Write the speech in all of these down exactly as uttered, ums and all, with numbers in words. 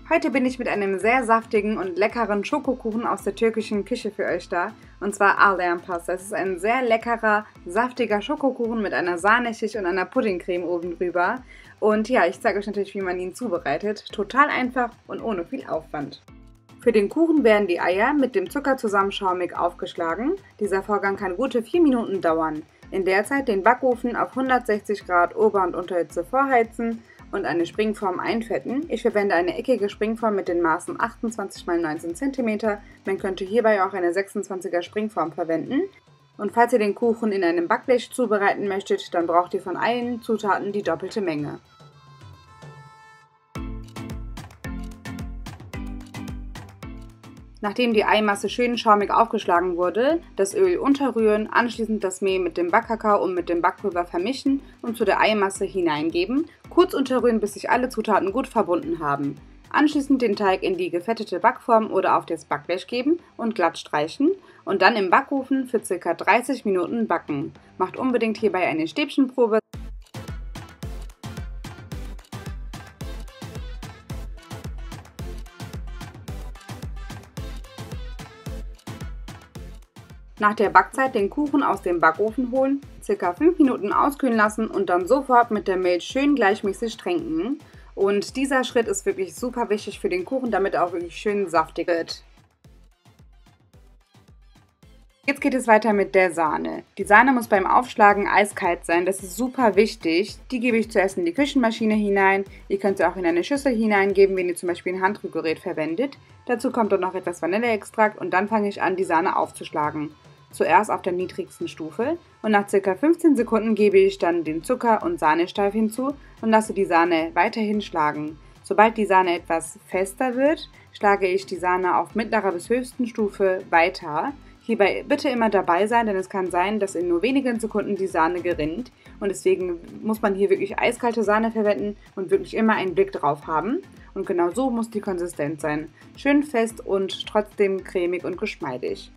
Heute bin ich mit einem sehr saftigen und leckeren Schokokuchen aus der türkischen Küche für euch da. Und zwar Ağlayan Pasta. Es ist ein sehr leckerer, saftiger Schokokuchen mit einer Sahneschicht und einer Puddingcreme oben drüber. Und ja, ich zeige euch natürlich, wie man ihn zubereitet. Total einfach und ohne viel Aufwand. Für den Kuchen werden die Eier mit dem Zucker zusammen schaumig aufgeschlagen. Dieser Vorgang kann gute vier Minuten dauern. In der Zeit den Backofen auf hundertsechzig Grad Ober- und Unterhitze vorheizen und eine Springform einfetten. Ich verwende eine eckige Springform mit den Maßen achtundzwanzig mal neunzehn Zentimeter. Man könnte hierbei auch eine sechsundzwanziger Springform verwenden. Und falls ihr den Kuchen in einem Backblech zubereiten möchtet, dann braucht ihr von allen Zutaten die doppelte Menge. Nachdem die Eimasse schön schaumig aufgeschlagen wurde, das Öl unterrühren, anschließend das Mehl mit dem Backkakao und mit dem Backpulver vermischen und zu der Eimasse hineingeben, kurz unterrühren, bis sich alle Zutaten gut verbunden haben. Anschließend den Teig in die gefettete Backform oder auf das Backblech geben und glatt streichen und dann im Backofen für ca. dreißig Minuten backen. Macht unbedingt hierbei eine Stäbchenprobe. Nach der Backzeit den Kuchen aus dem Backofen holen, ca. fünf Minuten auskühlen lassen und dann sofort mit der Milch schön gleichmäßig tränken. Und dieser Schritt ist wirklich super wichtig für den Kuchen, damit er auch wirklich schön saftig wird. Jetzt geht es weiter mit der Sahne. Die Sahne muss beim Aufschlagen eiskalt sein, das ist super wichtig. Die gebe ich zuerst in die Küchenmaschine hinein. Ihr könnt sie auch in eine Schüssel hineingeben, wenn ihr zum Beispiel ein Handrührgerät verwendet. Dazu kommt dann noch etwas Vanilleextrakt und dann fange ich an, die Sahne aufzuschlagen. Zuerst auf der niedrigsten Stufe und nach ca. fünfzehn Sekunden gebe ich dann den Zucker und Sahnesteif hinzu und lasse die Sahne weiterhin schlagen. Sobald die Sahne etwas fester wird, schlage ich die Sahne auf mittlerer bis höchsten Stufe weiter. Hierbei bitte immer dabei sein, denn es kann sein, dass in nur wenigen Sekunden die Sahne gerinnt und deswegen muss man hier wirklich eiskalte Sahne verwenden und wirklich immer einen Blick drauf haben. Und genau so muss die Konsistenz sein. Schön fest und trotzdem cremig und geschmeidig.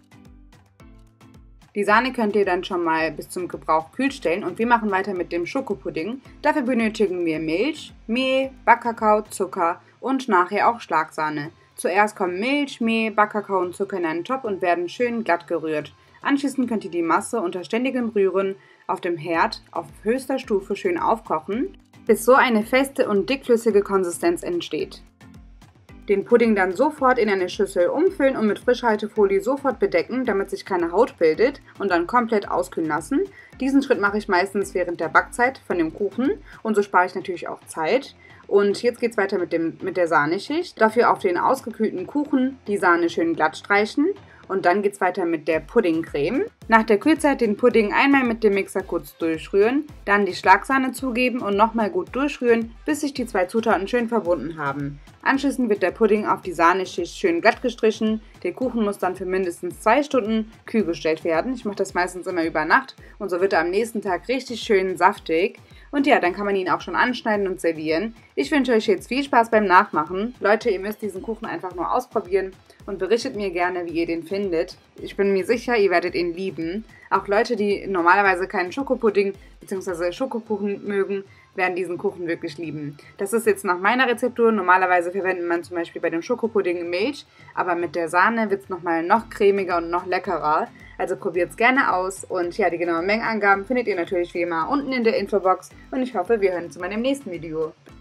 Die Sahne könnt ihr dann schon mal bis zum Gebrauch kühl stellen und wir machen weiter mit dem Schokopudding. Dafür benötigen wir Milch, Mehl, Backkakao, Zucker und nachher auch Schlagsahne. Zuerst kommen Milch, Mehl, Backkakao und Zucker in einen Topf und werden schön glatt gerührt. Anschließend könnt ihr die Masse unter ständigem Rühren auf dem Herd auf höchster Stufe schön aufkochen, bis so eine feste und dickflüssige Konsistenz entsteht. Den Pudding dann sofort in eine Schüssel umfüllen und mit Frischhaltefolie sofort bedecken, damit sich keine Haut bildet und dann komplett auskühlen lassen. Diesen Schritt mache ich meistens während der Backzeit von dem Kuchen und so spare ich natürlich auch Zeit. Und jetzt geht es weiter mit, dem, mit der Sahneschicht. Dafür auf den ausgekühlten Kuchen die Sahne schön glatt streichen. Und dann geht es weiter mit der Puddingcreme. Nach der Kühlzeit den Pudding einmal mit dem Mixer kurz durchrühren, dann die Schlagsahne zugeben und nochmal gut durchrühren, bis sich die zwei Zutaten schön verbunden haben. Anschließend wird der Pudding auf die Sahneschicht schön glatt gestrichen. Der Kuchen muss dann für mindestens zwei Stunden kühl gestellt werden. Ich mache das meistens immer über Nacht und so wird er am nächsten Tag richtig schön saftig. Und ja, dann kann man ihn auch schon anschneiden und servieren. Ich wünsche euch jetzt viel Spaß beim Nachmachen. Leute, ihr müsst diesen Kuchen einfach nur ausprobieren und berichtet mir gerne, wie ihr den findet. Ich bin mir sicher, ihr werdet ihn lieben. Auch Leute, die normalerweise keinen Schokopudding bzw. Schokokuchen mögen, werden diesen Kuchen wirklich lieben. Das ist jetzt nach meiner Rezeptur. Normalerweise verwendet man zum Beispiel bei dem Schokopudding Milch, aber mit der Sahne wird es nochmal noch cremiger und noch leckerer. Also probiert es gerne aus und ja, die genauen Mengenangaben findet ihr natürlich wie immer unten in der Infobox und ich hoffe, wir hören uns in meinem nächsten Video.